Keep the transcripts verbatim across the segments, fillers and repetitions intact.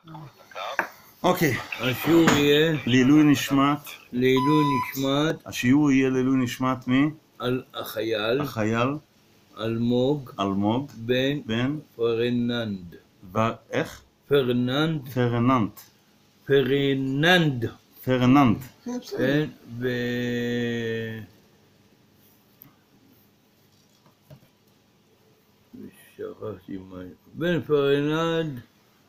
אוקיי. השיעור יהיה לעילוי נשמת. לעילוי נשמת. השיעור יהיה לעילוי נשמת מי? על החייל. החייל. אלמוג. אלמוג. בן. בן. פרננד. איך? פרננד. פרננד. פרננד. פרננד. כן, ו... שכחתי מה... בן פרננד.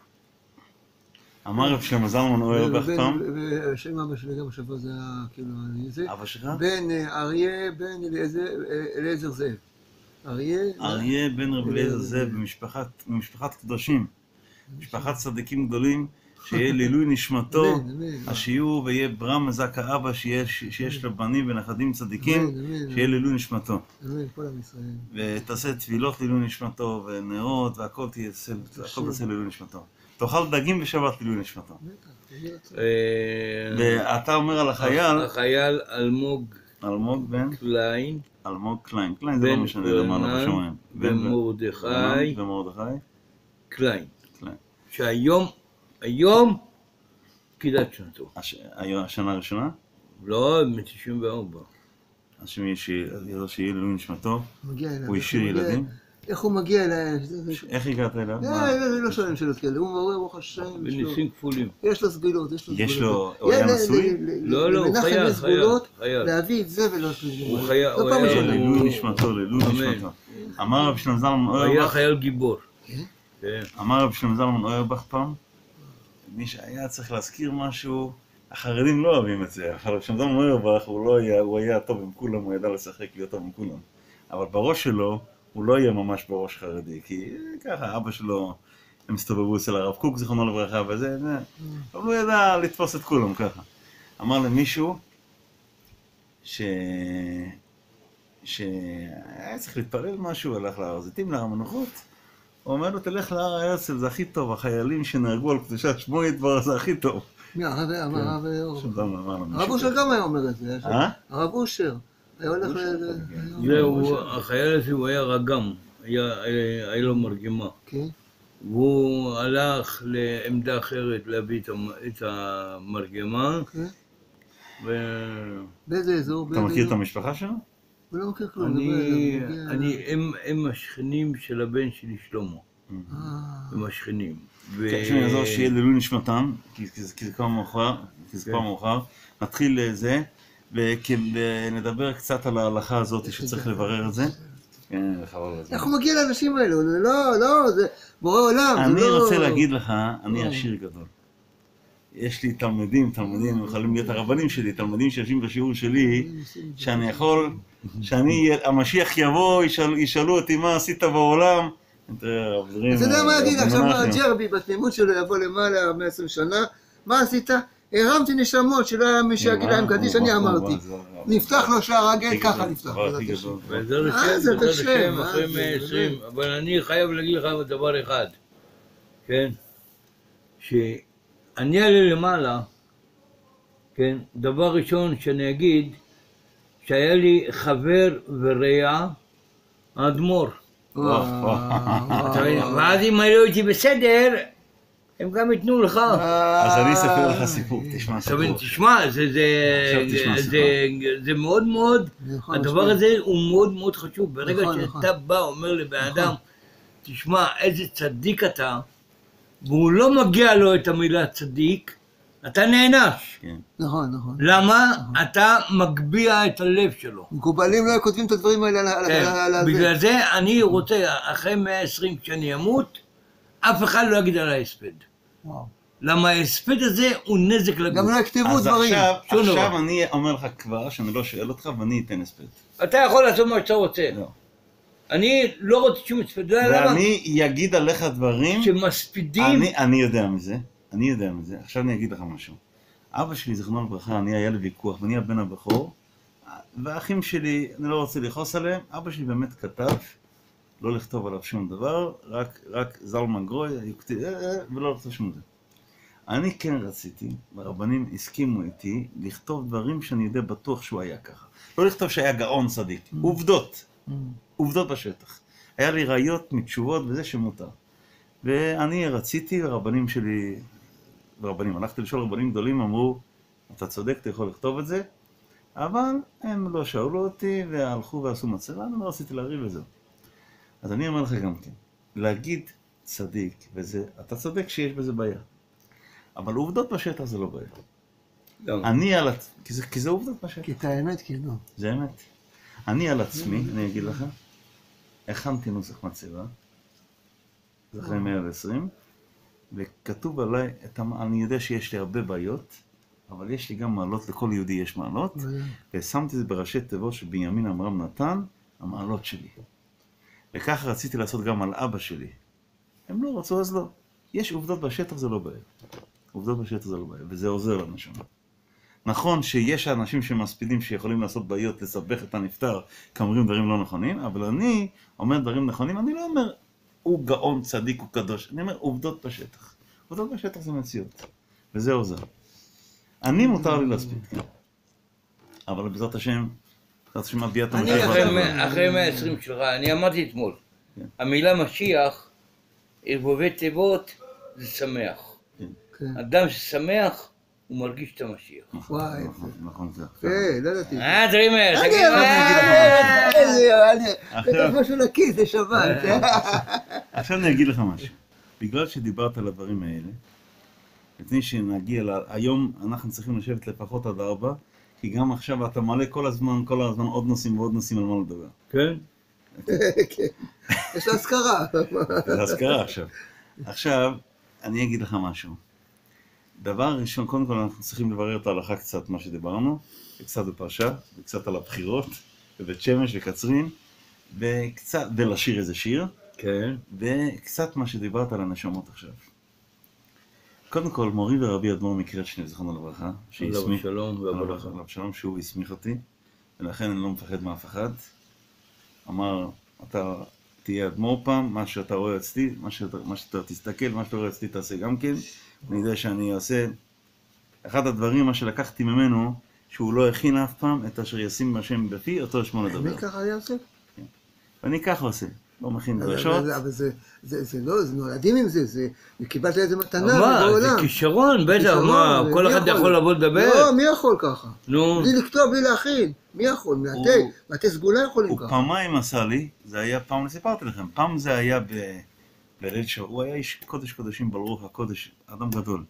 אמר רב שלמה זלמן אוירבך פעם. ושם אבא שלי גם השבוע זה היה כאילו... אבא שלך? בן אריה, בן אליעזר זאב. אריה... אריה בן רב אליעזר זאב במשפחת קדושים. משפחת צדיקים גדולים. שיהיה לעילוי נשמתו, השיעור ויהיה ברם מזק האבא שיש לו בנים ונכדים צדיקים, שיהיה לעילוי נשמתו. ותעשה תפילות לעילוי נשמתו ונרות והכל תעשה לעילוי נשמתו. תאכל דגים בשבת לעילוי נשמתו. ואתה אומר על החייל, החייל אלמוג אלמוג בן קליין, אלמוג קליין, קליין זה לא משנה למעלה בשמיים. ומרדכי ומרדכי קליין. שהיום היום פקידת שנתו. השנה הראשונה? לא, מ-תשעים וארבע. אז שיהיה לעילוי נשמתו, הוא השאיר ילדים? איך הוא מגיע אליי? איך הגעת אליו? אני לא שואל שאלות כאלה, הוא מורה ברוך השם. בניסים כפולים. יש לו סגולות, יש לו סגולות. יש לו, הוא היה נשוי? לא, לא, הוא חייל, חייל. להביא את זה ולא את זה. הוא חייל, הוא היה... לעילוי נשמתו, לעילוי נשמתו. אמר רב שלמה זלמן אוירבך. הוא היה חייל גיבור. אמר רב שלמה זלמן אוירבך פעם, מי שהיה צריך להזכיר משהו, החרדים לא אוהבים את זה, אבל רב שלמה זלמן אוירבך הוא היה טוב עם כולם, הוא ידע לשחק להיות טוב עם כולם. אבל בראש שלו, הוא לא יהיה ממש בראש חרדי, כי ככה אבא שלו, הם הסתובבו אצל הרב קוק, זיכרונו לברכה, וזה, אבל הוא ידע לתפוס את כולם ככה. אמר למישהו, ש... שהיה צריך להתפלל משהו, הלך להר הזיתים, להר המנוחות, הוא אומר לו, תלך להר הרצל, זה הכי טוב, החיילים שנהרגו על קדושת שמו יתברך, זה הכי טוב. מי, הרב אושר? הרב אושר גם היה אומר את זה. אה? הרב אושר. היה הולך ל... זהו, החייל הזה הוא היה רגם, היה לו מרגמה. כן. והוא הלך לעמדה אחרת להביא את המרגמה. כן. באיזה אזור? אתה מכיר את המשפחה שלו? הוא לא מכיר כלום. הם השכנים של הבן שלי שלמה. הם השכנים. תשמע, יעזור שיהיה לעילוי נשמתם, כי זה כבר מאוחר. נתחיל לזה, ונדבר קצת על ההלכה הזאת שצריך לברר את זה. איך הוא מגיע לאנשים האלו? לא, לא, זה בורא עולם. אני רוצה להגיד לך, אני עשיר גדול. יש לי תלמידים, תלמידים, הם יכולים להיות הרבנים שלי, תלמידים שיושבים בשיעור שלי, שאני יכול, שאני, המשיח יבוא, ישאלו אותי מה עשית בעולם. אתה יודע מה יגיד עכשיו, ג'רבי בתמימות שלו יבוא למעלה מאה ועשרים שנה, מה עשית? הרמתי נשמות שלא היה מי שיגיד להם קדיש, אני אמרתי. נפתח לו שער הגל, ככה נפתח. זה השם, אחרי מאה ועשרים, אבל אני חייב להגיד לך דבר אחד, כן? שאני אעלה למעלה, כן? דבר ראשון שאני אגיד, שהיה לי חבר ורע, האדמו"ר. ואז אם היו איתי בסדר, הם גם ייתנו לך. אז אני אספר לך סיפור, תשמע סיפור. תשמע, זה מאוד מאוד, הדבר הזה הוא מאוד מאוד חשוב. ברגע שאתה בא, אומר לבן אדם, תשמע, איזה צדיק אתה, והוא לא מגיע לו את המילה צדיק, אתה נענש. נכון, נכון. למה? אתה מגביה את הלב שלו. מקובלים לא כותבים את הדברים האלה על זה. בגלל זה אני רוצה, אחרי מאה ועשרים כשאני אמות, אף אחד לא יגיד על ההספד. למה ההספד הזה הוא נזק לגוף. גם לא יכתבו דברים. אז עכשיו אני אומר לך כבר, שאני לא שואל אותך, ואני אתן הספד. אתה יכול לעשות מה שאתה רוצה. לא. אני לא רוצה שום הספד. ואני אגיד עליך דברים שמספידים. אני יודע מזה. אני יודע מזה. עכשיו אני אגיד לך משהו. אבא שלי, זכרונו לברכה, אני היה לי ויכוח, ואני הבן הבכור, והאחים שלי, אני לא רוצה לכעוס עליהם, אבא שלי באמת כתב, לא לכתוב עליו שום דבר, רק, רק זלמן גרוי, ולא לכתוב שום דבר. אני כן רציתי, והרבנים הסכימו איתי, לכתוב דברים שאני יודע בטוח שהוא היה ככה. לא לכתוב שהיה גאון צדיק, עובדות, עובדות בשטח. היה לי ראיות מתשובות וזה שמותר. ואני רציתי, והרבנים שלי רבנים, הלכתי לשאול רבנים גדולים, אמרו, אתה צודק, אתה יכול לכתוב את זה, אבל הם לא שאלו אותי והלכו ועשו מצלה, אני לא רציתי להריב וזהו. אז אני אומר לך גם כן, להגיד צדיק וזה, אתה צודק שיש בזה בעיה. אבל עובדות בשטח זה לא בעיה. לא. אני על עצמי, כי זה, כי זה עובדות בשטח. כי את האמת, כי לא. זה אמת. אני על עצמי, אני אגיד לך, הכנתי נוסח מצבה, זה אחרי מאה ועשרים, וכתוב עליי, אני יודע שיש לי הרבה בעיות, אבל יש לי גם מעלות, לכל יהודי יש מעלות, ושמתי את זה בראשי תיבות שבנימין אמרם נתן, המעלות שלי. וככה רציתי לעשות גם על אבא שלי. הם לא רצו, אז לא. יש עובדות בשטח, זה לא בעיה. עובדות בשטח זה לא בעיה, וזה עוזר לאנשים. נכון שיש אנשים שמספידים שיכולים לעשות בעיות, לסבך את הנפטר, כאומרים דברים לא נכונים, אבל אני אומר דברים נכונים, אני לא אומר, הוא גאון, צדיק, הוא קדוש. אני אומר, עובדות בשטח. עובדות בשטח זה מציאות, וזה עוזר. אני מותר לי להספיד, כן. אבל בעזרת השם, בעזרת השם מביע את המחיר. אחרי מאה ועשרים שלך, אני אמרתי אתמול, המילה משיח, ערבובי תיבות, זה שמח. אדם ששמח, הוא מרגיש את המשיח. וואי. נכון, זה. כן, לא ידעתי. אה, דרימר, תגיד מה. זה משהו לכיס, זה שבת. עכשיו אני אגיד לך משהו. בגלל שדיברת על הדברים האלה, לפני שנגיע, היום אנחנו צריכים לשבת לפחות עד ארבע, כי גם עכשיו אתה מלא כל הזמן, כל הזמן עוד נושאים ועוד נושאים על מה לדבר. כן? כן. יש לה הזכרה. זה הזכרה עכשיו. עכשיו, אני אגיד לך משהו. דבר ראשון, קודם כל אנחנו צריכים לברר את ההלכה קצת, מה שדיברנו, קצת בפרשה, וקצת על הבחירות, בבית שמש וקצרין, וקצת, ולשיר איזה שיר, כן. וקצת מה שדיברת על הנשמות עכשיו. קודם כל, מורי ורבי אדמו"ר מקריית שמונה, זכרונו לברכה, עליו שלום וברכה. עליו שלום, שהוא הסמיך אותי, ולכן אני לא מפחד מאף אחד. אמר, אתה תהיה אדמו"ר פעם, מה שאתה רואה אצלי, מה שאתה, מה שאתה תסתכל, מה שאתה רואה אצלי תעשה גם כן. אני יודע שאני אעשה, אחד הדברים מה שלקחתי ממנו, שהוא לא הכין אף פעם את אשר ישים השם בפי, אותו שמו לדבר. מי ככה היה עושה? כן. ואני ככה עושה, לא מכין דרשות. אבל זה לא, זה נולדים עם זה, זה, קיבלת איזה מתנה מה, בעולם. זה כישרון, בטח, מה, כל אחד יכול לבוא לדבר? לא, מי יכול ככה? נו. בלי לכתוב, בלי להכין. מי יכול? מעטי סגולה יכולים ככה. הוא פעמיים עשה לי, זה היה פעם, אני סיפרתי לכם, פעם זה היה ב... בליל שבוע, הוא היה איש קודש קודשים ברוך הקודש, אדם גדול.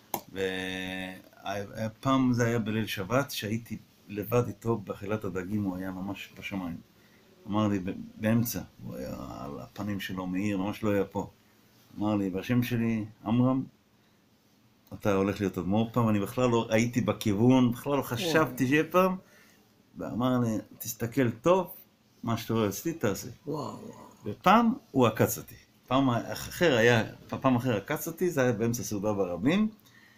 ופעם זה היה בליל שבת, שהייתי לבד איתו באכילת הדגים, הוא היה ממש בשמיים. אמר לי, באמצע, הוא היה על הפנים שלו מאיר, ממש לא היה פה. אמר לי, בשם שלי, אמרם, אתה הולך להיות אדמו"ר פעם, אני בכלל לא הייתי בכיוון, בכלל לא חשבתי שיהיה פעם, ואמר לי, תסתכל טוב, מה שאתה רואה אצלי תעשה. ופעם הוא עקץ אותי. פעם אחר היה, פעם אחר עקץ אותי, זה היה באמצע סעודה ברבים,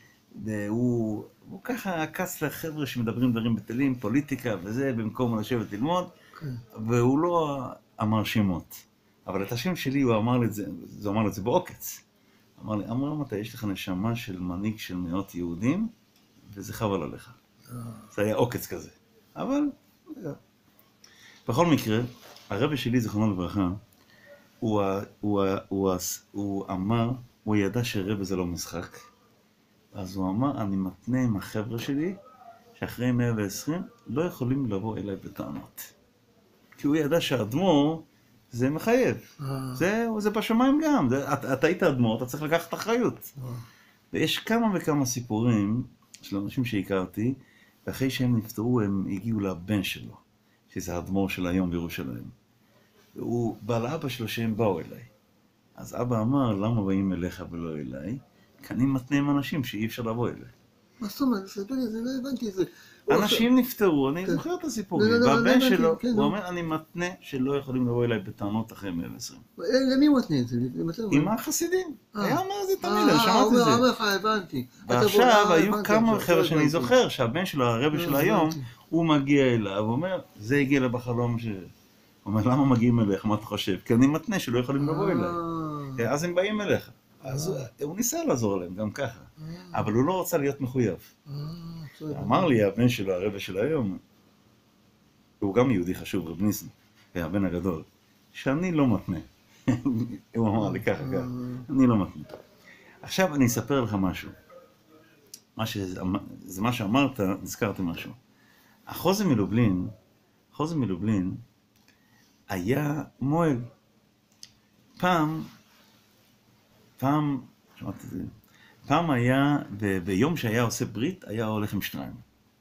והוא הוא ככה עקץ לחבר'ה שמדברים דברים בטלים, פוליטיקה וזה, במקום לשבת ללמוד, והוא לא אמר שמות. אבל את השם שלי הוא אמר לי את זה, הוא אמר לי את זה בעוקץ. אמר לי, אמרם, אתה יש לך נשמה של מנהיג של מאות יהודים, וזה חבל עליך. זה היה עוקץ כזה. אבל, בכל מקרה, הרבי שלי, זכרונו לברכה, הוא, הוא, הוא, הוא אמר, הוא ידע שרבי זה לא משחק, אז הוא אמר, אני מתנה עם החבר'ה שלי, שאחרי מאה ועשרים לא יכולים לבוא אליי בטענות. כי הוא ידע שהאדמו"ר זה מחייב. זה, זה בשמיים גם. זה, אתה, אתה היית אדמו"ר, אתה צריך לקחת אחריות. ויש כמה וכמה סיפורים של אנשים שהכרתי, ואחרי שהם נפטרו, הם הגיעו לבן שלו, שזה האדמו"ר של היום בירושלים. והוא בא לאבא שלו שהם באו אליי. אז אבא אמר, למה באים אליך ולא אליי? כי אני מתנה עם אנשים שאי אפשר לבוא אליי. מה זאת אומרת? זה לא הבנתי את זה. אנשים נפטרו, אני זוכר את הסיפורים. והבן שלו, הוא אומר, אני מתנה שלא יכולים לבוא אליי בטענות אחרי מאה ועשרים. למי הוא מתנה את זה? עם החסידים. היה אומר זה תמיד, אני שמעתי את זה. אה, אומר לך, הבנתי. ועכשיו היו כמה חבר'ה שאני זוכר, שהבן שלו, הרבי של היום, הוא מגיע אליו, הוא אומר, זה הגיע לה בחלום ש... הוא אומר, למה מגיעים אליך? מה אתה חושב? כי אני מתנה שלא יכולים לבוא אליי. אז הם באים אליך. אז הוא ניסה לעזור להם, גם ככה. אבל הוא לא רצה להיות מחויב. אמר לי, הבן שלו, הרבי של היום, הוא גם יהודי חשוב, רב ניסן, הבן הגדול, שאני לא מתנה. הוא אמר לי ככה, אני לא מתנה. עכשיו אני אספר לך משהו. מה שזה, זה מה שאמרת, נזכרתי משהו. החוזה מלובלין, החוזה מלובלין, היה מועל. פעם, פעם, שמעתי את זה, פעם היה, ב- ביום שהיה עושה ברית, היה הולך עם שטריים.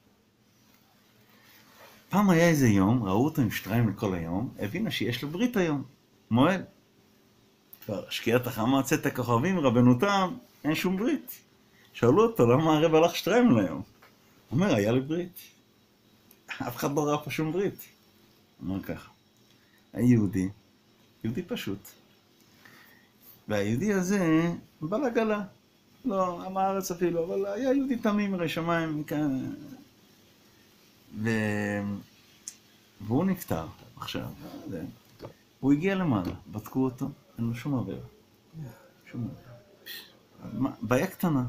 פעם היה איזה יום, ראו אותו עם שטריים לכל היום, הבינה שיש לו ברית היום, מועל. כבר שקיעת החמה, צאת הכוכבים, רבנותם, אין שום ברית. שאלו אותו, למה הרב הלך שטריים ליום? הוא אומר, היה לי ברית. אף אחד לא ראה פה שום ברית. הוא אומר ככה, היהודי, יהודי פשוט. והיהודי הזה בא לגלה. לא, עם הארץ אפילו, אבל היה יהודי תמים, הרי שמיים מכאן. ו... והוא נפטר עכשיו. הוא הגיע למעלה, בדקו אותו, אין לו שום עבר. שום עבר. בעיה קטנה.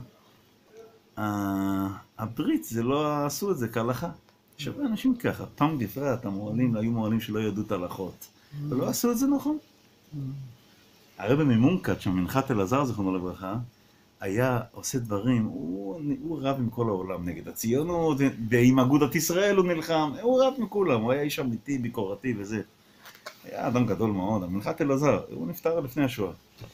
הברית, זה לא עשו את זה כהלכה. שווה אנשים ככה, פעם בפרט, המועלים, היו מועלים שלא ידעו את ההלכות. ולא עשו את זה נכון. הרב ממונקת, שם מנחת אלעזר, זכרונו לברכה, היה עושה דברים, הוא, הוא רב עם כל העולם נגד הציונות, ועם אגודת ישראל הוא נלחם, הוא רב מכולם, הוא היה איש אמיתי, ביקורתי וזה. היה אדם גדול מאוד, המנחת אלעזר, הוא נפטר לפני השואה.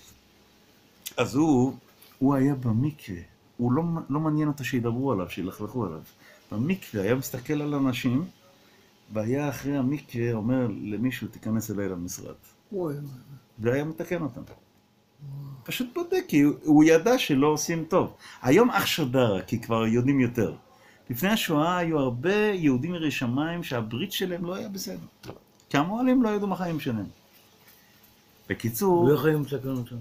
אז הוא, הוא היה במקווה, הוא לא, לא מעניין אותו שידברו עליו, שילכלכו עליו. במקווה היה מסתכל על אנשים, והיה אחרי המקווה אומר למישהו, תיכנס אליי למשרד. והיה מתקן אותם. פשוט בודק, כי הוא, הוא ידע שלא עושים טוב. היום אח שדרה, כי כבר יודעים יותר. לפני השואה היו הרבה יהודים יראי שמיים שהברית שלהם לא היה בסדר. כי המועלים לא ידעו מה חיים שלהם. בקיצור... לא יכולים לתקן אותם.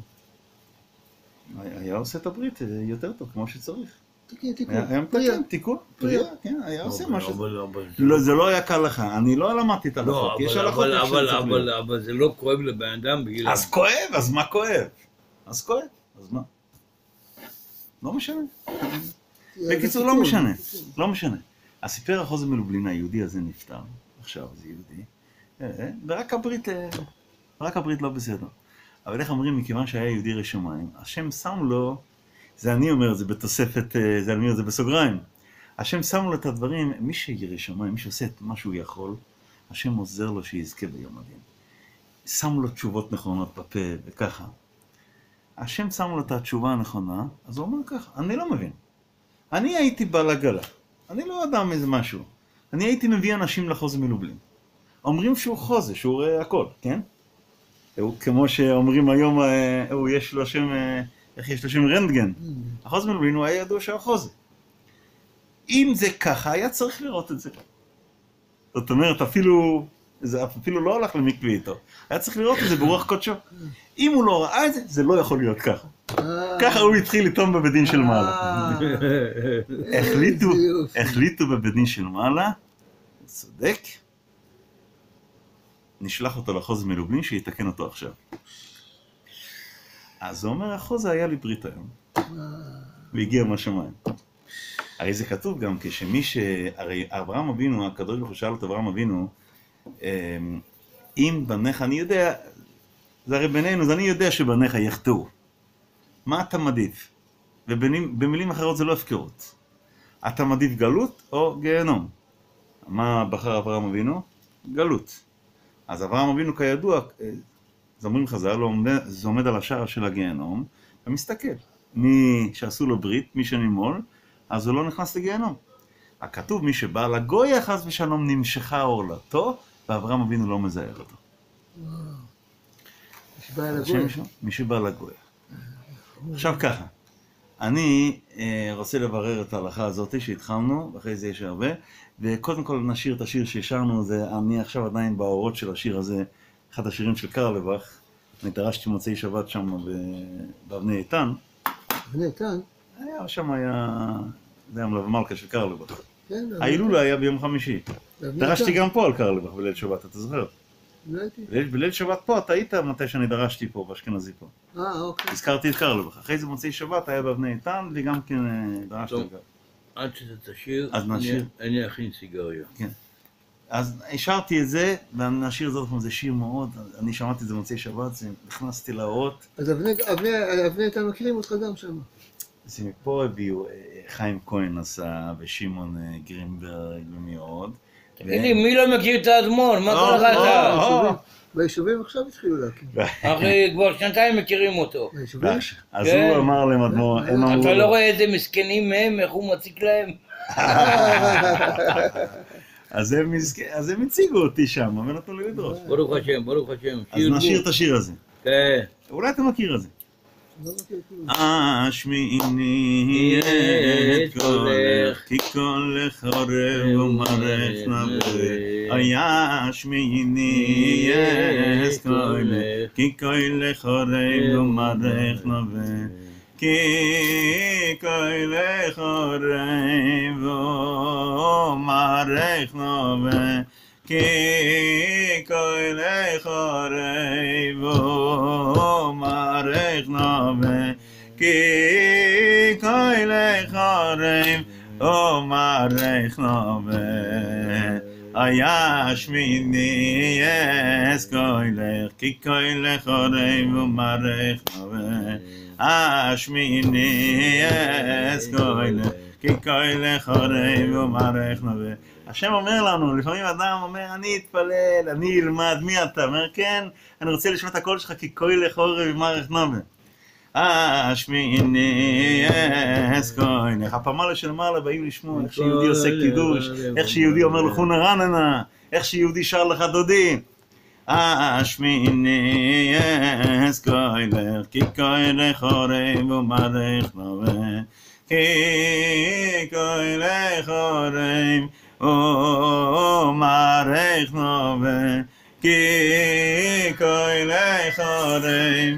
היה עושה את הברית יותר טוב, כמו שצריך. תיקון, תיקון. היה מתקן, תיקון, פריאה, כן, היה עושה משהו. זה לא היה קל לך, אני לא למדתי את הלכות, יש הלכות איך שצריך להיות. אבל זה לא כואב לבן אדם בגיל... אז כואב, אז מה כואב? אז כואב, אז מה? לא משנה. בקיצור, לא משנה, לא משנה. הסיפר החוזה מלובלין, היהודי הזה נפטר, עכשיו זה יהודי, ורק הברית, רק הברית לא בסדר. אבל איך אומרים, מכיוון שהיה יהודי ירא שמיים, השם שם לו, זה אני אומר, זה בתוספת, זה אני אומר, זה בסוגריים. השם שם לו את הדברים, מי שירא שמיים, מי שעושה את מה שהוא יכול, השם עוזר לו שיזכה ביום הדין. שם לו תשובות נכונות בפה וככה. השם שם לו את התשובה הנכונה, אז הוא אומר ככה, אני לא מבין. אני הייתי בא לגלה, אני לא אדם איזה משהו. אני הייתי מביא אנשים לחוזה מלובלין. אומרים שהוא חוזה, שהוא רואה הכל, כן? הוא, כמו שאומרים היום, הוא יש לו שם, איך יש לו שם רנטגן. החוזה מלובלין הוא היה ידוע שהחוזה. אם זה ככה, היה צריך לראות את זה. זאת אומרת, אפילו, זה אפילו לא הלך למקווה איתו. היה צריך לראות את זה ברוח קודשו. אם הוא לא ראה את זה, זה לא יכול להיות ככה. ככה הוא התחיל לטעום בבית דין של מעלה. החליטו, החליטו בבית דין של מעלה, צודק, נשלח אותו לחוזה מלובלין שיתקן אותו עכשיו. אז הוא אומר, החוזה היה לי ברית היום. והגיע מהשמיים. הרי זה כתוב גם כשמי ש... הרי אברהם אבינו, הקדוש ברוך הוא שאל את אברהם אבינו, אם בניך, אני יודע, זה הרי בינינו, אז אני יודע שבניך יחטאו. מה אתה מעדיף? ובמילים אחרות זה לא הפקרות. אתה מעדיף גלות או גיהנום? מה בחר אברהם אבינו? גלות. אז אברהם אבינו כידוע, זה אומרים חז"ל, זה עומד על השער של הגיהנום, ומסתכל. מי שעשו לו ברית, מי שנימול, אז הוא לא נכנס לגיהנום. הכתוב, מי שבא לגויה חס ושלום נמשכה עורלתו, ואברהם אבינו לא מזהר אותו. מי שבא לגויה. עכשיו ככה, אני רוצה לברר את ההלכה הזאת שהתחלנו, ואחרי זה יש הרבה, וקודם כל נשאיר את השיר שהשארנו, אני עכשיו עדיין באורות של השיר הזה, אחד השירים של קרלבך, אני דרשתי מוצאי שבת שם באבני איתן. אבני איתן? היה, שם היה, זה היה מלכה של קרלבך. ההילולה היה ביום חמישי. דרשתי גם פה על קרלבך בליל שבת, אתה זוכר? לא הייתי. בליל שבת פה, אתה היית מתי שאני דרשתי פה, באשכנזי פה. אה, אוקיי. הזכרתי את קרלבך. אחרי זה מוצאי שבת היה באבני איתן, וגם כן דרשתי גם. עד שאתה תשאיר, נשאיר. אני אכין סיגריה. כן. אז השארתי את זה, ונשאיר זאת לכם, זה שיר מאוד, אני שמעתי את זה מוצאי שבת, נכנסתי לאורות. אז אבני איתן מכירים אותך גם שם. אז מפה הביאו, חיים כהן עשה, ושמעון גרינברג ומי עוד. תגידי, מי לא מכיר את האדמו"ר? מה כל אחד אתה? ביישובים עכשיו התחילו להקים. אחרי כבר שנתיים מכירים אותו. ביישובים? אז הוא אמר להם אדמו"ר, אתה לא רואה איזה מסכנים הם, איך הוא מציק להם? אז הם הציגו אותי שם, ונתנו לי לדרוש. ברוך השם, ברוך השם. אז נשאיר את השיר הזה. כן. אולי אתה מכיר את זה. לא מכיר כלום. השמיעיני את קולך, כי קולך עורב ומרך נבא. השמיעיני את קולך, כי קולך עורב ומרך נבא. כי קולך עורב ומרך נבא. כי קולך עורב ומרך נבא. כי קולך עורב ומרך נבא. השמיעיני את קולך, כי קולך עורב ומרך נבא. השמיעיני את קולך, כי קולך עורב ומרך נבא. השם אומר לנו, לפעמים אדם אומר, אני אתפלל, אני אלמד, מי אתה? אומר, כן, אני רוצה לשמוע את הקול שלך, כי קולך עורב ומרך נבא. השמיעיני את קולך. הפמליה של מעלה באים לשמוע איך שיהודי עושה קידוש, איך שיהודי אומר לכונה רננה, איך שיהודי שר לך דודי. השמיעיני את קולך, כי קולך עורב ומרך נבא. כי קולך עורב ומרך נבא. כי קולך עורב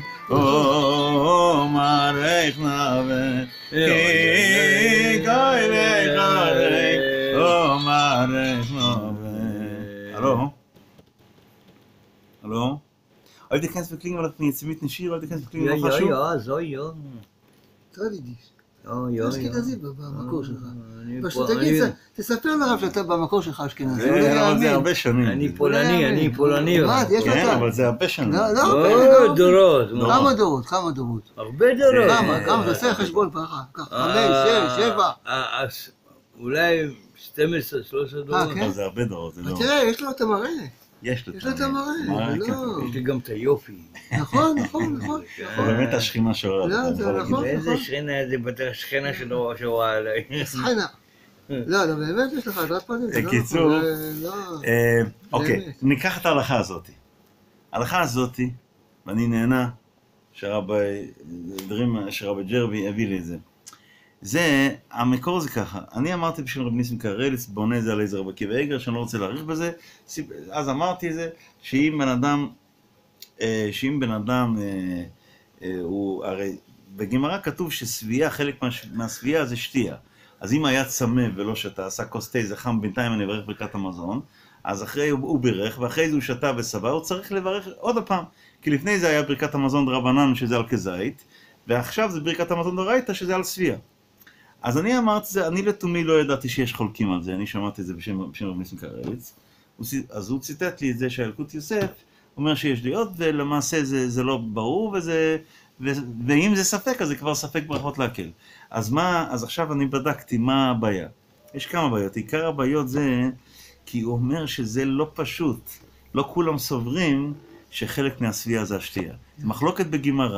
ומרך נבא. כי קולך עורב ומרך נבא. הלו? הלו? אולי תכנס בקלינג אבל מעצמית נשיר, אולי תכנס בקלינג לא חשוב? יו, יו, זו יו. טרדידיש. יו, יו, אשכנזי במקור שלך. פשוט תגיד, תספר לרב שאתה במקור שלך אשכנזי. כן, אבל זה הרבה שנים. אני פולני, אני פולני. כן, אבל זה הרבה שנים. לא, לא, או, דורות. כמה דורות, כמה דורות. הרבה דורות. כמה, כמה, תעשה חשבון ככה, חמש, שש, שבע. אולי שתים עשרה, שלוש עשרה דורות. אבל זה הרבה דורות. תראה, יש לו את המראה. יש לו יש לו את המראה, יש לי גם את היופי. נכון, נכון, נכון. זה באמת השכינה שעולה. לא, זה נכון. איזה שכינה, זה בטח שכינה שלו שרואה עליי. שכינה. לא, לא, באמת יש לך הדרת פנים. בקיצור, אוקיי, ניקח את ההלכה הזאת. ההלכה הזאת, ואני נהנה שרבי ג'רבי הביא לי את זה. זה, המקור זה ככה, אני אמרתי בשביל רב ניסים קרליץ, בונה זה על איזה רב עקיבא איגר, שאני לא רוצה להאריך בזה, אז אמרתי זה, שאם בן אדם, שאם בן אדם, הוא, הרי בגמרא כתוב שסבייה, חלק מהסבייה זה שתייה, אז אם היה צמא ולא שתה, עשה כוס תה, זה חם, בינתיים אני אברך ברכת המזון, אז אחרי הוא בירך, ואחרי זה הוא שתה וסבא, הוא צריך לברך עוד הפעם, כי לפני זה היה ברכת המזון דרבנן, שזה על כזית, ועכשיו זה ברכת המזון דרייתא, שזה על סבייה. אז אני אמרתי זה, אני לתומי לא ידעתי שיש חולקים על זה, אני שמעתי את זה בשם רב ניסים קרליץ, אז הוא ציטט לי את זה שהילקוט יוסף אומר שיש דעות, ולמעשה זה, זה לא ברור, וזה, ו, ואם זה ספק, אז זה כבר ספק ברכות להקל. אז מה, אז עכשיו אני בדקתי מה הבעיה. יש כמה בעיות, עיקר הבעיות זה, כי הוא אומר שזה לא פשוט, לא כולם סוברים שחלק מהסבייה זה השתייה. זה מחלוקת בגמרא.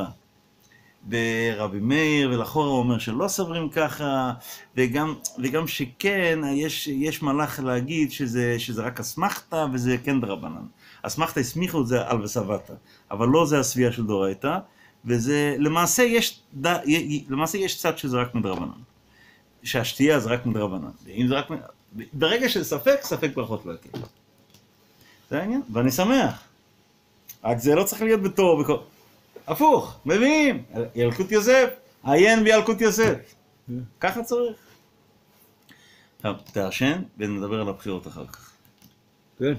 ברבי מאיר ולחורה הוא אומר שלא סוברים ככה, וגם, וגם שכן, יש, יש מלאך להגיד שזה, שזה רק אסמכתא וזה כן דרבנן. אסמכתא הסמיכו את זה על וסבתא, אבל לא זה הסבייה של דורייתא, וזה, למעשה יש, ד, למעשה יש צד שזה רק מדרבנן. שהשתייה זה רק מדרבנן. ואם זה רק, ברגע של ספק, ספק ברכות להקל. זה העניין, ואני שמח. רק זה לא צריך להיות בתור וכל... הפוך, מביאים, ילקוט יוסף, עיין בילקוט יוסף. ככה צריך. טוב, תעשן ונדבר על הבחירות אחר כך. כן.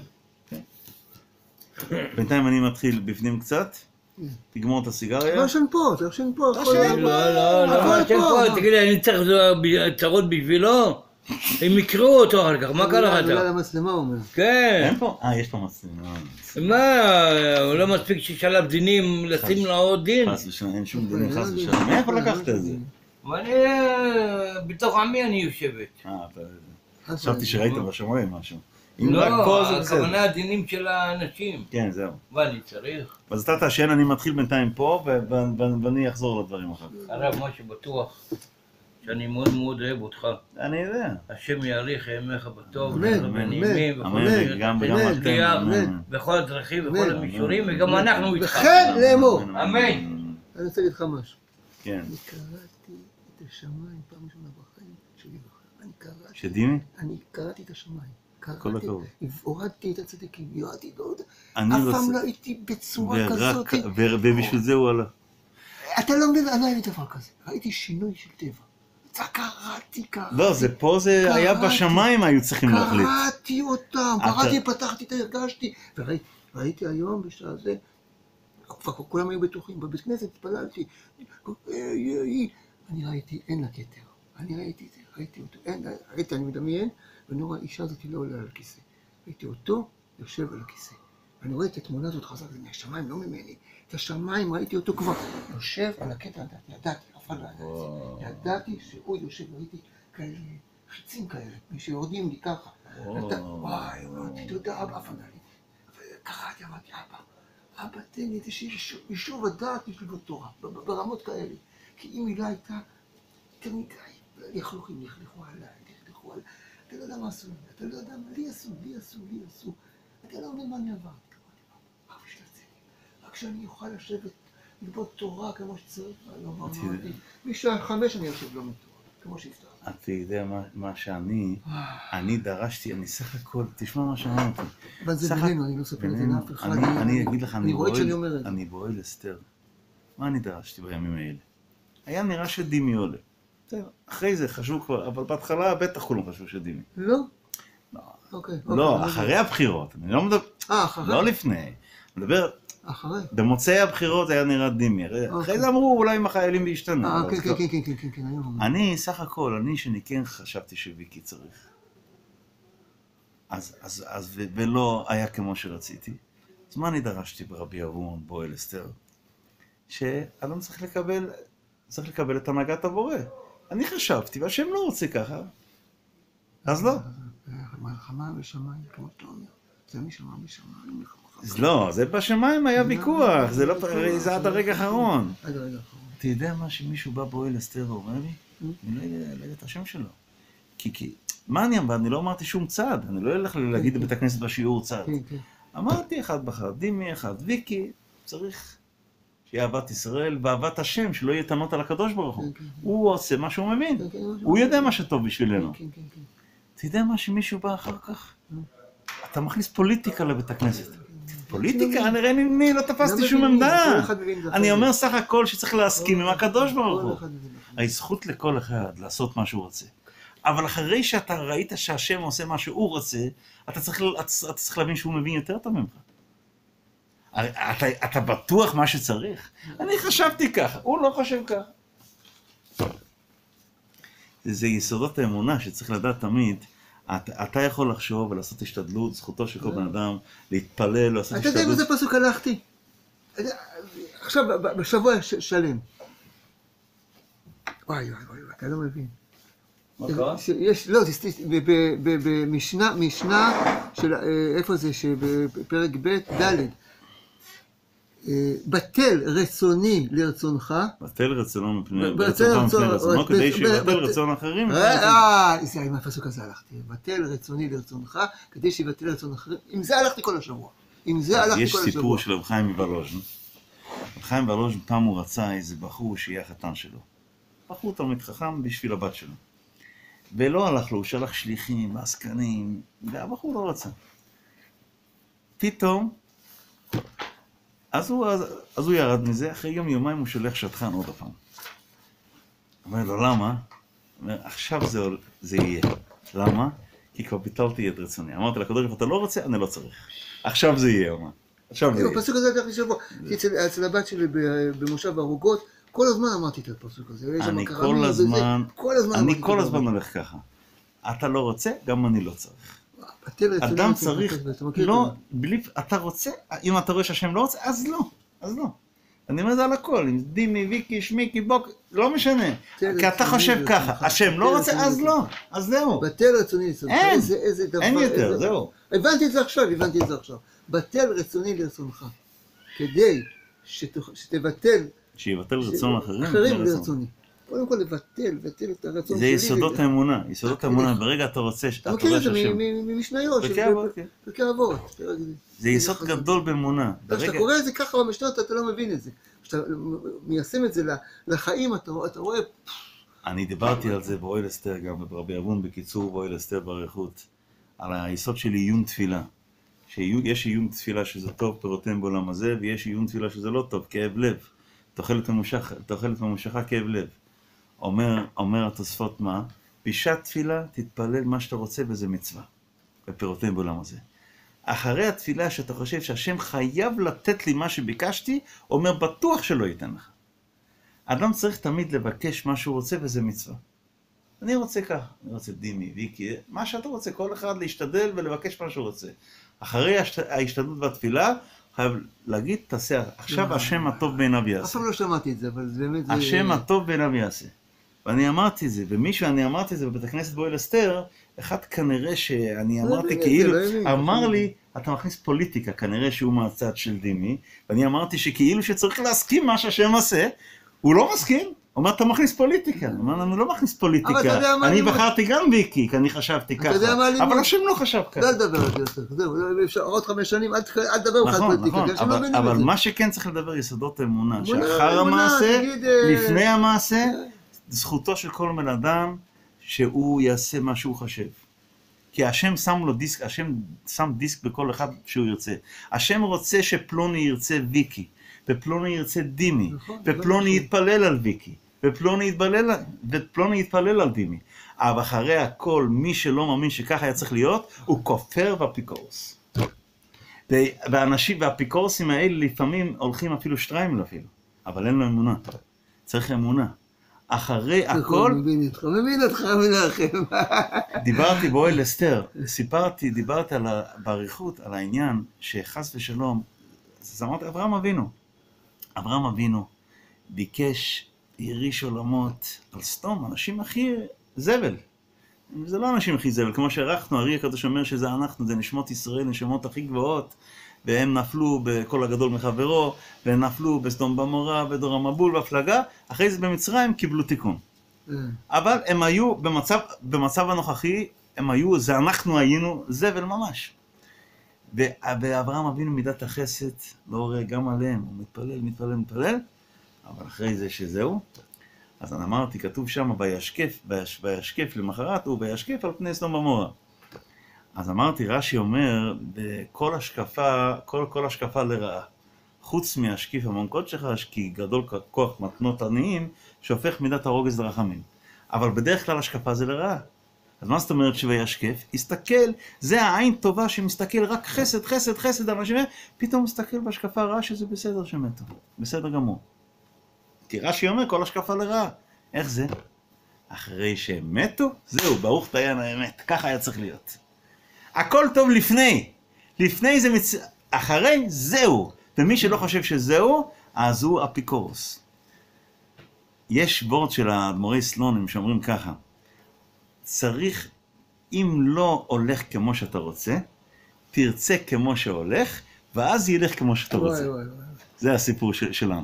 בינתיים אני מתחיל בפנים קצת, תגמור את הסיגריה. לא ישן פה, אתה ישן פה. לא, לא, לא, ישן פה, תגיד לי, אני צריך צרות בשבילו? הם יקראו אותו אחר כך, מה קרה לך? אולי למצלמה הוא אומר. כן. אין פה? אה, יש פה מצלמה. מה, הוא לא מספיק ששלב דינים לשים לו עוד דין? חס ושלום, אין שום דינים, חס ושלום. מאיפה לקחת את זה? ואני, בתוך עמי אני יושבת. אה, חשבתי שראית בשמיים משהו. לא, הכוונה הדינים של האנשים. כן, זהו. ואני צריך. אז אתה תעשן, אני מתחיל בינתיים פה, ואני אחזור לדברים אחר כך. הרב, מה שבטוח, שאני מאוד מאוד אוהב אותך. אני יודע. השם יאריך ימיך בטוב, אמן, בנעימים, אמן, וגם אתם. בכל הדרכים, בכל המישורים, וגם אנחנו איתך. וכן לאמור. אמן. אני רוצה להגיד לך משהו. כן. אני קראתי את השמיים פעם ראשונה בחיים שלי בחיים. אני קראתי. שדימי? אני קראתי את השמיים. כל הכבוד. הורדתי את הצדיקים, יורדתי, לא יודע. אני אף רוצה... פעם לא הייתי בצורה כזאת. ובשביל זה הוא עלה. אתה לא מבין, אני ראיתי דבר כזה. ראיתי שינוי של טבע. זה קראתי, קראתי. לא, זה פה זה היה בשמיים היו צריכים להחליט. קראתי אותם, קראתי, פתחתי, הרגשתי. וראיתי היום בשעה זה, כבר כולם היו בטוחים, בבית כנסת התפללתי. אני ראיתי, אין לה כתר. אני ראיתי את זה, ראיתי אותו. ראיתי, אני מדמיין, ואני רואה, האישה הזאת לא עולה על הכיסא. ראיתי אותו יושב על הכיסא. ואני רואה את התמונה הזאת חזק, זה מהשמיים, לא ממני. את השמיים, ראיתי אותו כבר יושב על הקטע, ידעתי, ידעתי, אף אחד לא ידע את זה. ידעתי שהוא יושב, ראיתי כאלה חיצים כאלה, שיורדים לי ככה. וואי, אמרתי, תודה, אבא, אף אחד לא לי. קראתי, אמרתי, אבא, אבא, תן לי איזה יישוב הדעת בשביל תורה, ברמות כאלה. כי אם מילה הייתה, יותר מדי, לכלוכים, לכלכו עליי, לכלכו עליי. אתה לא יודע מה עשו לי, אתה לא יודע מה, לי עשו, לי עשו, לי עשו. אתה לא מבין מה אני עברתי. רק בשביל זה. רק שאני אוכל לשבת, ללמוד תורה כמו שצריך, לא אמרתי. משעה חמש אני יושב ללמוד תורה, כמו שהבטחתי. אתה יודע מה שאני, אני דרשתי, אני סך הכל, תשמע מה שאמרתי. אבל זה בינינו, אני לא סופר את זה לאף אחד. אני אגיד לך, אני רואה שאני אומר את זה. אני בועל אסתר. מה אני דרשתי בימים האלה? היה נראה שדימי עולה. אחרי זה חשוב כבר, אבל בהתחלה בטח כולם חשבו שדימי. לא? לא. אוקיי. לא, אחרי הבחירות. אני לא מדבר... אה, אחרי? לא לפני. אני מדבר... אחרי? במוצאי הבחירות היה נראה דימי. אחרי זה אמרו אולי עם החיילים להשתנה. אה, כן, כן, כן, כן, כן, כן, היום. אני, סך הכל, אני שאני כן חשבתי שוויקי צריך. אז, אז, אז, ולא היה כמו שרציתי. אז מה אני דרשתי ברבי אהרון, בועל אסתר? שאני לא צריך לקבל, צריך לקבל את הנהגת הבורא. אני חשבתי, והשם לא רוצה ככה. אז לא. מלחמה בשמיים, כמו שאתה אומר. זה משמיים בשמיים. אז לא, זה בשמיים היה ויכוח, זה לא, זה עד הרגע האחרון. עד הרגע האחרון. אתה יודע מה שמישהו בא בועל אסתר ואומר לי? אני לא יודע את השם שלו. כי, כי, מה אני אמר? אני לא אמרתי שום צד, אני לא אלך להגיד בבית הכנסת בשיעור צד. אמרתי אחד בחר, דימי אחד, ויקי, צריך שיהיה אהבת ישראל ואהבת השם, שלא יהיה טענות על הקדוש ברוך הוא. הוא עושה מה שהוא מבין, הוא יודע מה שטוב בשבילנו. אתה יודע מה שמישהו בא אחר כך? אתה מכניס פוליטיקה לבית הכנסת. פוליטיקה? אני אני לא תפסתי שום עמדה. אני אומר סך הכל שצריך להסכים עם הקדוש ברוך הוא. הזכות לכל אחד לעשות מה שהוא רוצה. אבל אחרי שאתה ראית שהשם עושה מה שהוא רוצה, אתה צריך, אתה צריך להבין שהוא מבין יותר טוב ממך. אתה, אתה בטוח מה שצריך? אני חשבתי ככה, הוא לא חושב ככה. זה יסודות האמונה שצריך לדעת תמיד. אתה, אתה יכול לחשוב ולעשות השתדלות, זכותו של כל בן אדם, להתפלל, לעשות השתדלות. אתה יודע באיזה פסוק הלכתי? עכשיו, בשבוע שלם. וואי, וואי, וואי, אתה לא מבין. מה קרה? יש, לא, במשנה, משנה של, איפה זה, שבפרק ב' ד' בטל רצוני לרצונך. בטל רצונו מפני רצונו, כדי שיבטל רצון אחרים. אה, זה עם הפסוק הזה הלכתי. בטל רצוני לרצונך, כדי שיבטל רצון אחרים. עם זה הלכתי כל השבוע. עם זה הלכתי כל השבוע. יש סיפור של רב חיים מוולוז'ין. רב חיים מוולוז'ין פעם הוא רצה איזה בחור שיהיה החתן שלו. בחור תלמיד חכם בשביל הבת שלו. ולא הלך לו, הוא שלח שליחים, עסקנים, והבחור לא רצה. פתאום, אז הוא, אז, אז הוא ירד מזה, אחרי יום יומיים הוא שולח שטחן עוד הפעם. אומר לו, למה? אומר, עכשיו זה, זה יהיה. למה? כי כבר ביטלתי את רצוני. אמרתי לקדוש ברוך הוא, אתה לא רוצה? אני לא צריך. עכשיו זה יהיה, אומר. עכשיו זה יהיה. הפסוק הזה הלכתי שבוע. אצל הבת שלי במושב הרוגות, כל הזמן אמרתי את הפסוק הזה. אני כל הזמן, אני כל הזמן הולך ככה. אתה לא רוצה, גם אני לא צריך. אדם צריך, לא, בלי, אתה רוצה, אם אתה רואה שהשם לא רוצה, אז לא, אז לא. אני אומר זה על הכל, עם דימי, ויקי, שמיקי, בוק, לא משנה. כי אתה חושב ככה, השם לא רוצה, אז לא, אז זהו. בטל רצוני לרצונך. אין, איזה דבר, אין יותר, איזה... זהו. הבנתי את זה עכשיו, הבנתי את זה עכשיו. בטל רצוני לרצונך. כדי שתח... שתבטל... שיבטל רצון אחרים. אחרים לרצוני. קודם כל לבטל, לבטל את הרצון זה שלי. יסודות האמונה, יסודות האמונה, ברגע אתה רוצה... אתה מכיר את זה ממשניות. פרקי אבות, כן. פרקי אבות. זה יסוד גדול באמונה. כשאתה קורא את זה ככה במשנות, אתה לא מבין את זה. כשאתה מיישם את זה לחיים, אתה רואה... אני דיברתי על זה באוהל אסתר גם, ברבי אבון בקיצור, באוהל אסתר באריכות, על היסוד של עיון תפילה. שיש עיון תפילה שזה טוב, פירותיהם בעולם הזה, ויש עיון תפילה שזה לא טוב, כאב לב. תאכלת ממושכה, תאכלת ממושכה כאב לב. אומר, אומר התוספות מה? בשעת תפילה תתפלל מה שאתה רוצה וזה מצווה. ופירותיהם בעולם הזה. אחרי התפילה שאתה חושב שהשם חייב לתת לי מה שביקשתי, אומר בטוח שלא ייתן לך. אדם צריך תמיד לבקש מה שהוא רוצה וזה מצווה. אני רוצה ככה, אני רוצה דימי, ויקי, מה שאתה רוצה, כל אחד להשתדל ולבקש מה שהוא רוצה. אחרי ההשתדלות והתפילה, חייב להגיד, תעשה, עכשיו השם הטוב בעיניו יעשה. אף פעם לא שמעתי את זה, אבל זה באמת... השם הטוב בעיניו יעשה. ואני אמרתי את זה, ומישהו, אני אמרתי את זה בבית הכנסת באוהל אסתר, אחד כנראה שאני אמרתי כאילו, אמר לי, אתה מכניס פוליטיקה, כנראה שהוא מהצד של דימי, ואני אמרתי שכאילו שצריך להסכים מה שהשם עושה, הוא לא מסכים. הוא אומר, אתה מכניס פוליטיקה. הוא אומר, אני לא מכניס פוליטיקה. אני בחרתי גם ויקי, כי אני חשבתי ככה. אבל השם לא חשב ככה. לא לדבר על זה, זהו, עוד חמש שנים, אל תדבר בכלל פוליטיקה. נכון, נכון, אבל מה שכן צריך לדבר יסודות האמונה, שאחר המעשה, לפני המעשה, זכותו של כל בן אדם, שהוא יעשה מה שהוא חושב. כי השם שם לו דיסק, השם שם דיסק בכל אחד שהוא ירצה. השם רוצה שפלוני ירצה ויקי. ופלוני ירצה דימי, ופלוני יתפלל על ויקי, ופלוני יתפלל, ופלוני יתפלל על דימי. אבל אחרי הכל, מי שלא מאמין שככה היה צריך להיות, הוא כופר באפיקורוס. והאנשים, והאפיקורוסים האלה לפעמים הולכים אפילו שטריימל אפילו, אבל אין לו אמונה. צריך אמונה. אחרי הכל... מבין אותך, מבין אותך מנחם. דיברתי באוהל אסתר, סיפרתי, דיברתי באריכות על העניין שחס ושלום, אז אמרתי, אברהם אבינו. אברהם אבינו ביקש, יריש עולמות על סתום, אנשים הכי זבל. זה לא אנשים הכי זבל, כמו שערכנו, הרי הקדוש אומר שזה אנחנו, זה נשמות ישראל, נשמות הכי גבוהות, והם נפלו בכל הגדול מחברו, והם נפלו בסדום במורה, בדור המבול, בהפלגה, אחרי זה במצרים קיבלו תיקון. אבל הם היו, במצב, במצב הנוכחי, הם היו, זה אנחנו היינו זבל ממש. ואברהם אבינו מידת החסד, לא רואה גם עליהם, הוא מתפלל, מתפלל, מתפלל, אבל אחרי זה שזהו, אז אני אמרתי, כתוב שם, וישקף, וישקף למחרת, הוא וישקף על פני סדום ועמורה. אז אמרתי, רש"י אומר, בכל השקפה, כל, כל השקפה לרעה, חוץ מהשקיף המון קודשך, כי גדול כוח מתנות עניים, שהופך מידת הרוגז לרחמים. אבל בדרך כלל השקפה זה לרעה. אז מה זאת אומרת שוישקף? הסתכל, זה העין טובה שמסתכל רק חסד, חסד, חסד על אנשים, פתאום מסתכל בהשקפה רעה שזה בסדר שמתו, בסדר גמור. כי רש"י אומר כל השקפה לרעה. איך זה? אחרי שהם מתו, זהו, ברוך דיין האמת, ככה היה צריך להיות. הכל טוב לפני, לפני זה מצ... אחרי, זהו. ומי שלא חושב שזהו, אז הוא אפיקורוס. יש וורד של האדמו"רי סלונים שאומרים ככה, צריך, אם לא הולך כמו שאתה רוצה, תרצה כמו שהולך, ואז ילך כמו שאתה רוצה. וואי, וואי, וואי. זה הסיפור של, שלנו.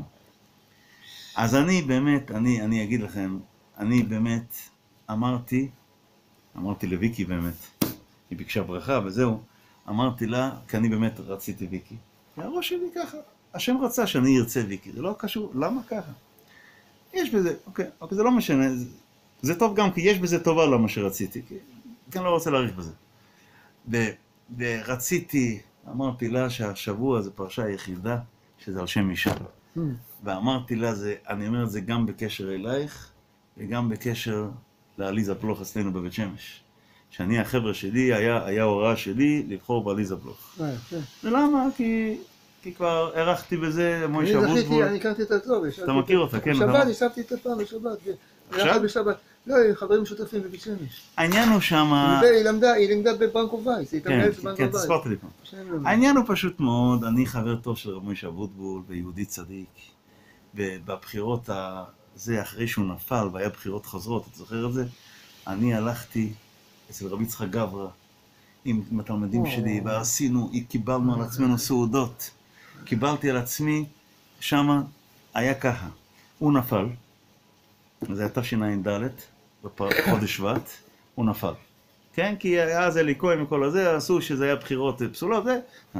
אז אני באמת, אני, אני אגיד לכם, אני באמת אמרתי, אמרתי לויקי באמת, היא ביקשה ברכה וזהו, אמרתי לה, כי אני באמת רציתי ויקי. והראש שלי ככה, השם רצה שאני ארצה ויקי, זה לא קשור, למה ככה? יש בזה, אוקיי, אוקיי, זה לא משנה, זה, זה טוב גם כי יש בזה טובה למה שרציתי, כי אני לא רוצה להאריך בזה. ו, ורציתי, אמרתי לה שהשבוע זה פרשה היחידה, שזה על שם אישה. Hmm. ואמרתי לה, זה, אני אומר את זה גם בקשר אלייך, וגם בקשר לעליזה פלוך אצלנו בבית שמש. שאני, החבר'ה שלי, היה, היה הוראה שלי לבחור בעליזה פלוך. ולמה? כי, כי כבר ערכתי בזה מוישה אבוטבול. אני זכיתי, אני הכרתי את הטוב. אתה מכיר אותה, כן? בשבת, ישבתי את הפעם בשבת. עכשיו? בשבת. לא, חברים משותפים בבית שמש. העניין הוא שמה... היא למדה, היא למדה בברנקו וייס, היא התאמנת בברנקו וייס. כן, תספרת לי פעם. העניין הוא פשוט מאוד, אני חבר טוב של רב מוישה אבוטבול ויהודי צדיק. בבחירות הזה, אחרי שהוא נפל, והיה בחירות חוזרות, אתה זוכר את זה? אני הלכתי אצל רבי יצחק גברא, עם התלמידים שלי, ועשינו, קיבלנו על עצמנו סעודות. קיבלתי על עצמי, שמה היה ככה, הוא נפל, זה היה תשע"ד, בחודש שבט, הוא נפל. כן? כי אז אליקוי מכל הזה, עשו שזה היה בחירות פסולות, זה.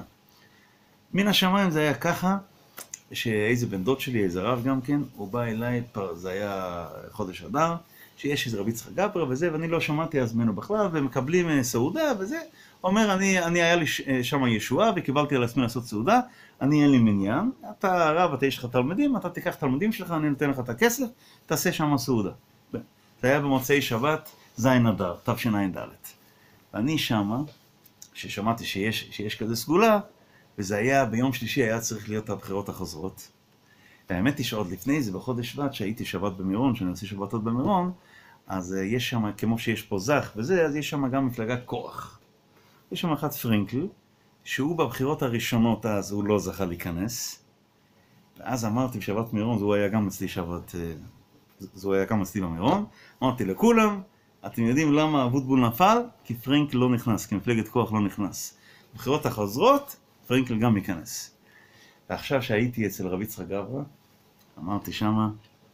מן השמיים זה היה ככה, שאיזה בן דוד שלי, איזה רב גם כן, הוא בא אליי, זה היה חודש אדר, שיש איזה רבי יצחק גברא וזה, ואני לא שמעתי אז ממנו בכלל, ומקבלים סעודה וזה, אומר, אני, אני היה לי שם ישועה, וקיבלתי על עצמי לעשות סעודה, אני אין לי מניין, אתה רב, אתה יש לך תלמידים, אתה תיקח תלמידים שלך, אני נותן לך את הכסף, תעשה שם סעודה. זה היה במוצאי שבת, זין אדר, תשע"ד. ואני שמה, ששמעתי שיש, שיש כזה סגולה, וזה היה, ביום שלישי היה צריך להיות הבחירות החוזרות. והאמת היא שעוד לפני זה, בחודש שבט, שהייתי שבת במירון, שאני עושה שבתות במירון, אז יש שם, כמו שיש פה זך וזה, אז יש שם גם מפלגת כוח. יש שם אחד פרינקל, שהוא בבחירות הראשונות אז הוא לא זכה להיכנס. ואז אמרתי בשבת מירון, הוא היה גם אצלי שבת, הוא היה גם אצלי במירון, אמרתי לכולם, אתם יודעים למה אבוטבול נפל? כי פרינקל לא נכנס, כי מפלגת כוח לא נכנס. בבחירות החוזרות, פרינקל גם ייכנס. ועכשיו שהייתי אצל רבי יצחק גברא, אמרתי שמה,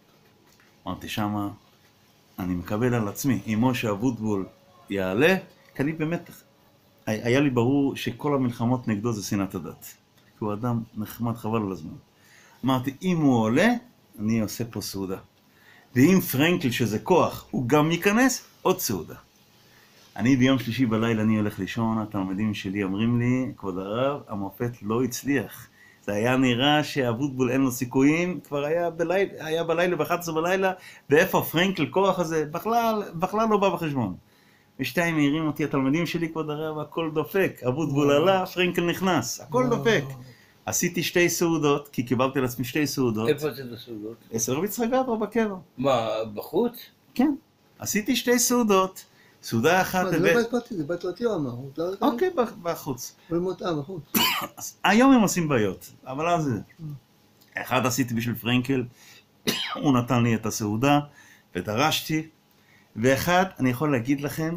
אמרתי שמה, אני מקבל על עצמי, אם משה אבוטבול יעלה, כי אני באמת, היה לי ברור שכל המלחמות נגדו זה שנאת הדת. כי הוא אדם נחמד חבל על הזמן. אמרתי, אם הוא עולה, אני עושה פה סעודה. ואם פרנקל שזה כוח, הוא גם ייכנס, עוד סעודה. אני ביום שלישי בלילה, אני הולך לישון, התלמידים שלי אומרים לי, כבוד הרב, המופת לא הצליח. זה היה נראה שאבוטבול אין לו סיכויים, כבר היה בלילה, היה בלילה, ב-אחת עשרה בלילה, ואיפה פרנקל כוח הזה, בכלל, בכלל לא בא בחשבון. ושתיים מעירים אותי, התלמידים שלי, כבוד הרב, הכל דופק, אבוטבול עלה, פרנקל נכנס, הכל דופק. עשיתי שתי סעודות, כי קיבלתי לעצמי שתי סעודות. איפה עשית סעודות? אצל רבי יצחק גברא בקבע. מה, בחוץ? כן. עשיתי שתי סעודות. סעודה אחת... זה לא בית פרטי, זה בית פרטי או אמר? אוקיי, בחוץ. במותאה, בחוץ. היום הם עושים בעיות, אבל אז זה. אחד עשיתי בשביל פרנקל, הוא נתן לי את הסעודה, ודרשתי, ואחד, אני יכול להגיד לכם,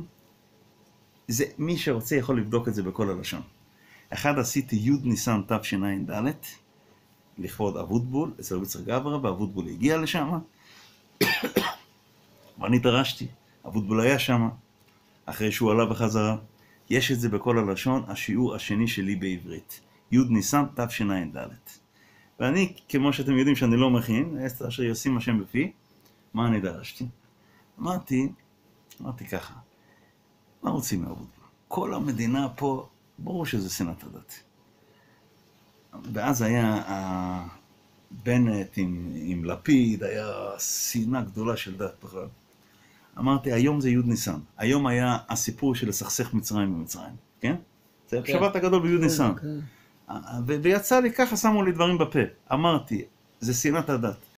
זה מי שרוצה יכול לבדוק את זה בכל הלשון. אחד עשיתי י' ניסן תשע"ד, לכבוד אבוטבול, אצל רבי יצחק גברא, ואבוטבול הגיע לשם, ואני דרשתי, אבוטבול היה שם, אחרי שהוא עלה בחזרה. יש את זה בכל הלשון, השיעור השני שלי בעברית, י' ניסן תשע"ד. ואני, כמו שאתם יודעים שאני לא מכין, אשר ישים השם בפי, מה אני דרשתי? אמרתי, אמרתי ככה, מה רוצים מאבוטבול? כל המדינה פה, ברור שזה שנאת הדת. ואז היה בנט עם, עם לפיד, היה שנאה גדולה של דת בכלל. אמרתי, היום זה י' ניסן. היום היה הסיפור של לסכסך מצרים במצרים, כן? זה השבת הגדול בי' ניסן. ויצא לי, ככה שמו לי דברים בפה. אמרתי, זה שנאת הדת.